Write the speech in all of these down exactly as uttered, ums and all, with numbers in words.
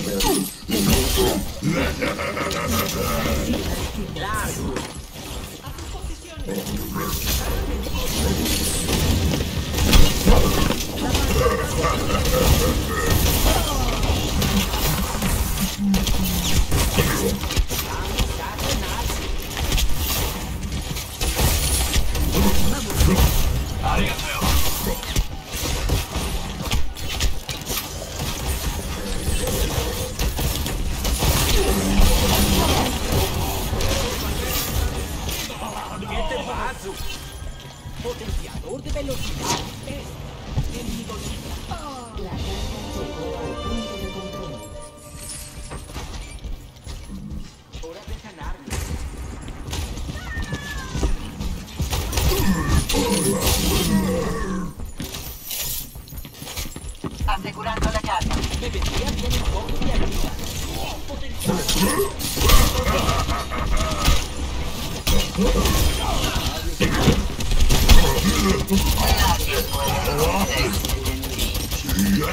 Potenciador de velocidad. Es en mi dolina. La carga llegó al punto de control. Hora de sanarme. Asegurando la carga. Me vendría bien un poco de ayuda. Potenciador. Nadie puede resistir en mí.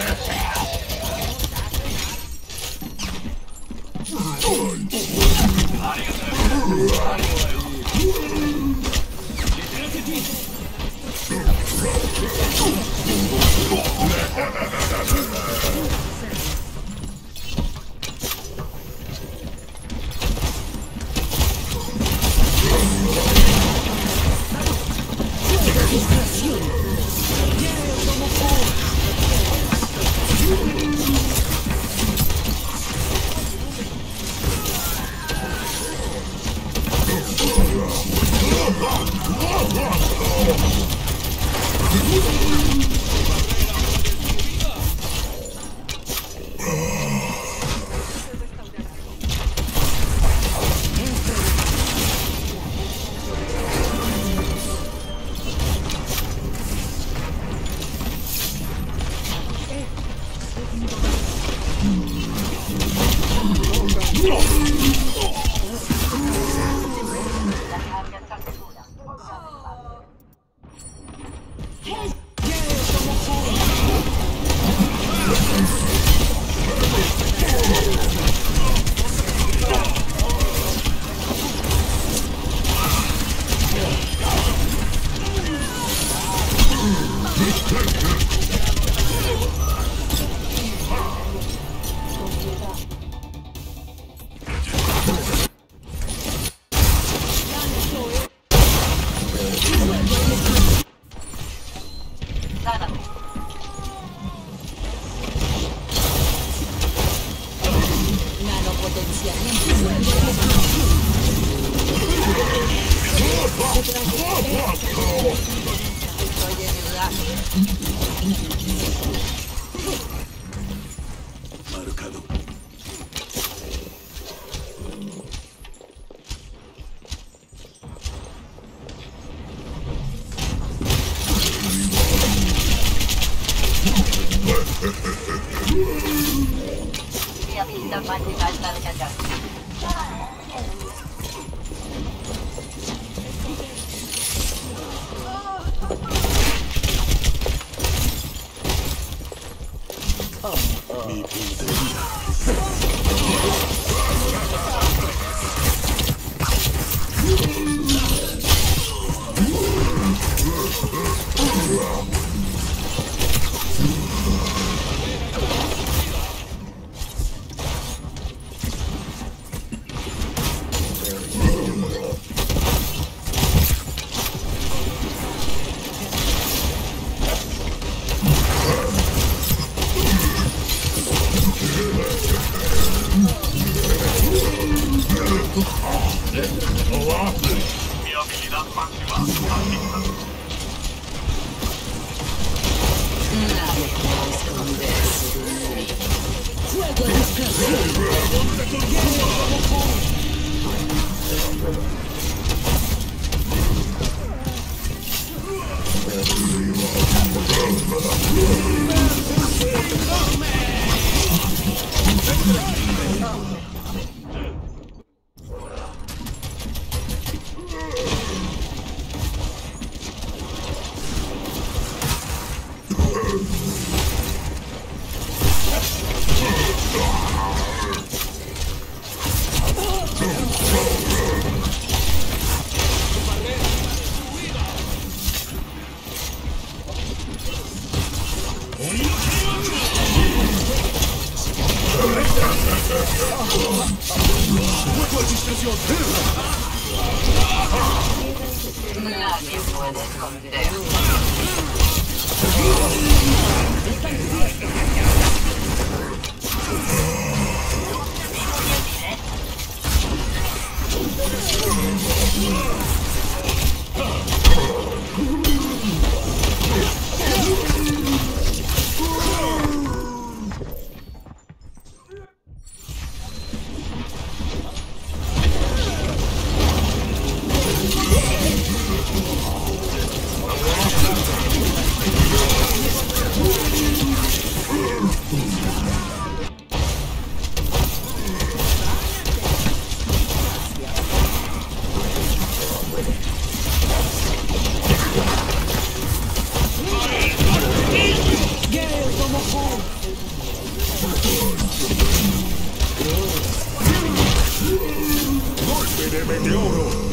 La carga está segura. Sánate. Estoy en el gas. Marcado. Mi habilidad mágica está recargada. Mi puntería. Mi habilidad máxima asignada. Nadie puede esconderse de mí. ¡Fuego de explosión! ¡Fuego a discreción! Nadie puede esconder. ¡Golpe de meteoro!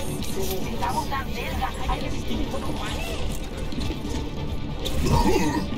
Estamos tan cerca. Hay que distinguir con un